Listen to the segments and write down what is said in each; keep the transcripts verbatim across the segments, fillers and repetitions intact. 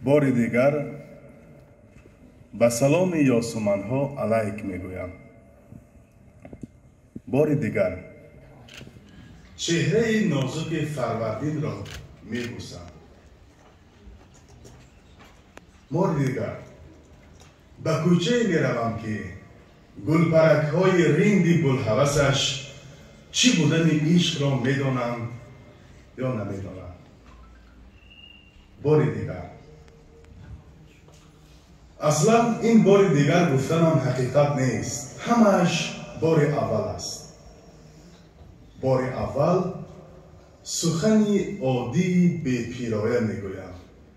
بار دیگر به سلام یاسمنها علیک میگویم. بار دیگر چهره نازک فروردین را میبوسم. بار دیگر به کوچه میروم که گلپرک های رند بلحوثش چی بودن عشق را میدانند یا نمیدانند. بار دیگر اصلا این بار دیگر گفتنم حقیقت نیست، همش بار اول است. بار اول سخنی عادی به پیرایه میگویم.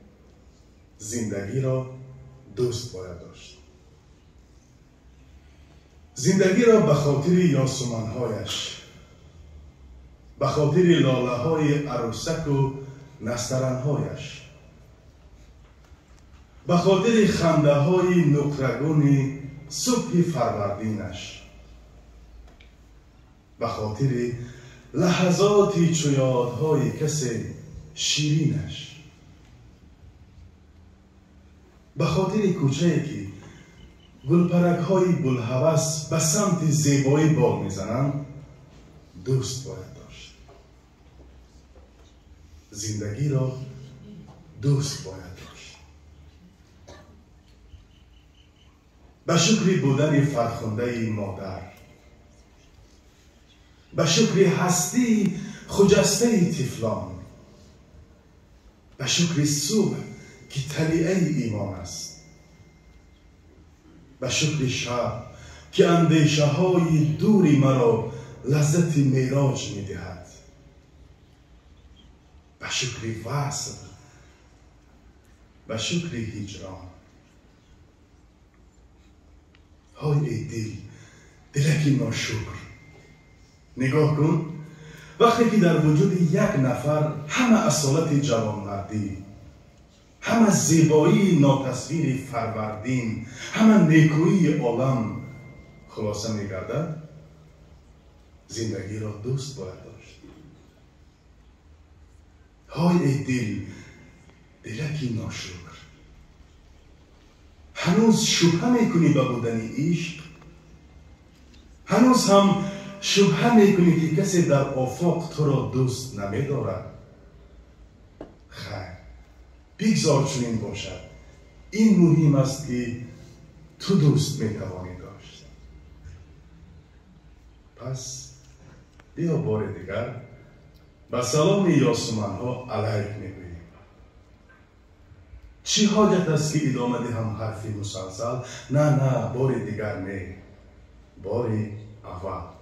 زندگی را دوست باید داشت. زندگی را به خاطر یاسمنهایش، به خاطر لاله های عروسک و نسترنهایش، به خاطر خنده های نقرگون صبح فروردینش، به خاطر لحظات چویادهای کس شیرینش، به خاطر کوچه‌ای که گلپرک های بلحوث به سمت زیبایی بال میزنند دوست باید داشت. زندگی را دوست باید داشت. به شکر بودن فرخنده مادر، به شکر هستی خجسته طفلان، به شکر صبح که طلیعه ایمان است، به شکر شب که اندیشه های دوری مرا لذت معراج می دهد، به شکر وصل، به شکر هجران. های ای دل، دلکی ناشکر، نگاه کن وقتی که در وجود یک نفر همه اصالت جوانمردی، همه زیبایی ناتصویر فروردین، همه نیکویی عالم خلاصه می‌گردد، زندگی را دوست باید داشت. های ای دل، دلکی ناشکر، هنوز شبهه میکنی به بودن عشق؟ هنوز هم شبهه میکنی که کسی در آفاق تو را دوست نمی‌دارد؟ خیر، بگذار چنین باشد. این مهم است که تو دوست میتوانی داشت. پس بیا بار دیگر به سلام یاسمنها علیک میگوییم. چی حاجت است که ادامه دهم حرفی مسلسل؟ نه نه، بار دیگر نه، بار اول.